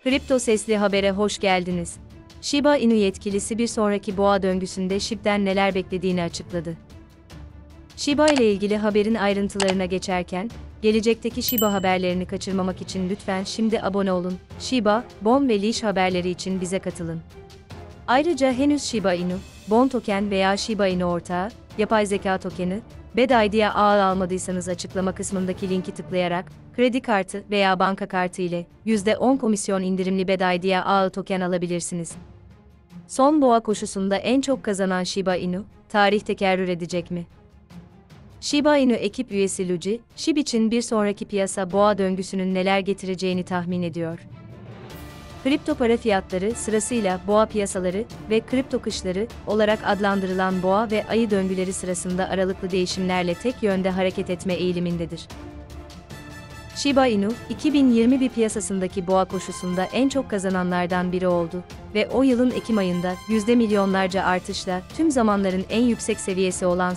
Kripto Sesli Haber'e hoş geldiniz. Shiba Inu yetkilisi bir sonraki boğa döngüsünde SHIB'den neler beklediğini açıkladı. Shiba ile ilgili haberin ayrıntılarına geçerken, gelecekteki Shiba haberlerini kaçırmamak için lütfen şimdi abone olun. Shiba, BON ve Leash haberleri için bize katılın. Ayrıca henüz Shiba Inu, BON token veya Shiba Inu ortağı, yapay zeka tokeni, BED-ID'ye ağ almadıysanız açıklama kısmındaki linki tıklayarak, kredi kartı veya banka kartı ile %10 komisyon indirimli BED-ID'ye ağ token alabilirsiniz. Son boğa koşusunda en çok kazanan Shiba Inu, tarih tekerrür edecek mi? Shiba Inu ekip üyesi Luigi, SHIB için bir sonraki piyasa boğa döngüsünün neler getireceğini tahmin ediyor. Kripto para fiyatları sırasıyla boğa piyasaları ve kripto kışları olarak adlandırılan boğa ve ayı döngüleri sırasında aralıklı değişimlerle tek yönde hareket etme eğilimindedir. Shiba Inu, 2021 piyasasındaki boğa koşusunda en çok kazananlardan biri oldu ve o yılın Ekim ayında milyonlarca artışla tüm zamanların en yüksek seviyesi olan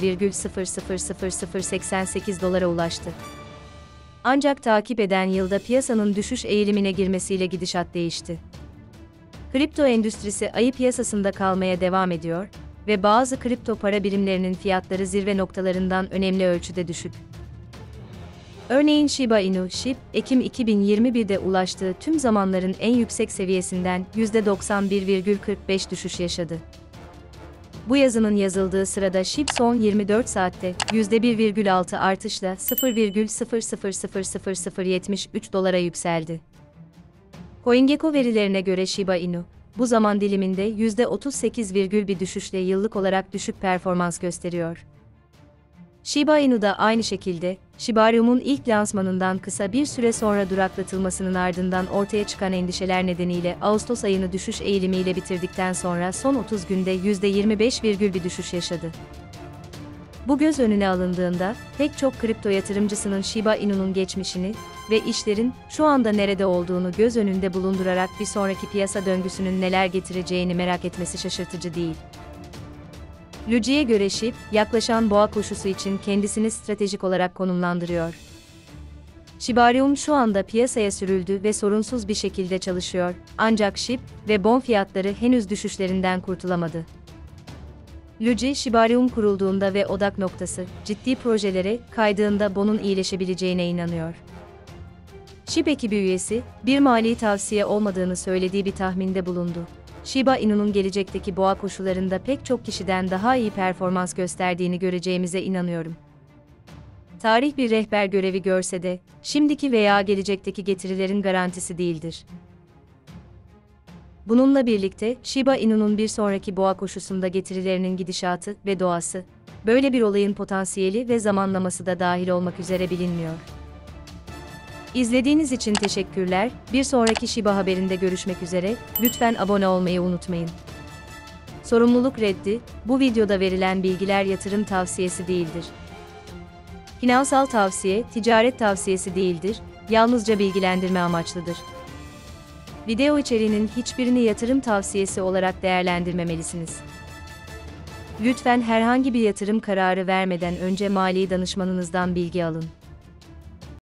$0,000088 ulaştı. Ancak takip eden yılda piyasanın düşüş eğilimine girmesiyle gidişat değişti. Kripto endüstrisi ayı piyasasında kalmaya devam ediyor ve bazı kripto para birimlerinin fiyatları zirve noktalarından önemli ölçüde düşük. Örneğin Shiba Inu, SHIB, Ekim 2021'de ulaştığı tüm zamanların en yüksek seviyesinden %91,45 düşüş yaşadı. Bu yazının yazıldığı sırada SHIB son 24 saatte %1,6 artışla $0,000073 yükseldi. CoinGecko verilerine göre Shiba Inu, bu zaman diliminde %38,1 düşüşle yıllık olarak düşük performans gösteriyor. Shiba Inu da aynı şekilde, Shibarium'un ilk lansmanından kısa bir süre sonra duraklatılmasının ardından ortaya çıkan endişeler nedeniyle Ağustos ayını düşüş eğilimiyle bitirdikten sonra son 30 günde %25,1 düşüş yaşadı. Bu göz önüne alındığında, pek çok kripto yatırımcısının Shiba Inu'nun geçmişini ve işlerin şu anda nerede olduğunu göz önünde bulundurarak bir sonraki piyasa döngüsünün neler getireceğini merak etmesi şaşırtıcı değil. Luigi'ye göre SHIB, yaklaşan boğa koşusu için kendisini stratejik olarak konumlandırıyor. Shibarium şu anda piyasaya sürüldü ve sorunsuz bir şekilde çalışıyor, ancak SHIB ve BON fiyatları henüz düşüşlerinden kurtulamadı. Luigi, Shibarium kurulduğunda ve odak noktası, ciddi projelere kaydığında BON'un iyileşebileceğine inanıyor. SHIB ekibi üyesi, bir mali tavsiye olmadığını söylediği bir tahminde bulundu. Shiba Inu'nun gelecekteki boğa koşullarında pek çok kişiden daha iyi performans gösterdiğini göreceğimize inanıyorum. Tarih bir rehber görevi görse de, şimdiki veya gelecekteki getirilerin garantisi değildir. Bununla birlikte, Shiba Inu'nun bir sonraki boğa koşusunda getirilerinin gidişatı ve doğası, böyle bir olayın potansiyeli ve zamanlaması da dahil olmak üzere bilinmiyor. İzlediğiniz için teşekkürler. Bir sonraki Shiba haberinde görüşmek üzere. Lütfen abone olmayı unutmayın. Sorumluluk reddi, bu videoda verilen bilgiler yatırım tavsiyesi değildir. Finansal tavsiye, ticaret tavsiyesi değildir, yalnızca bilgilendirme amaçlıdır. Video içeriğinin hiçbirini yatırım tavsiyesi olarak değerlendirmemelisiniz. Lütfen herhangi bir yatırım kararı vermeden önce mali danışmanınızdan bilgi alın.